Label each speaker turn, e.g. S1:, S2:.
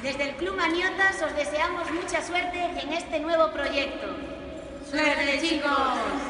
S1: Desde el Club Maniotas os deseamos mucha suerte en este nuevo proyecto.
S2: ¡Suerte, chicos!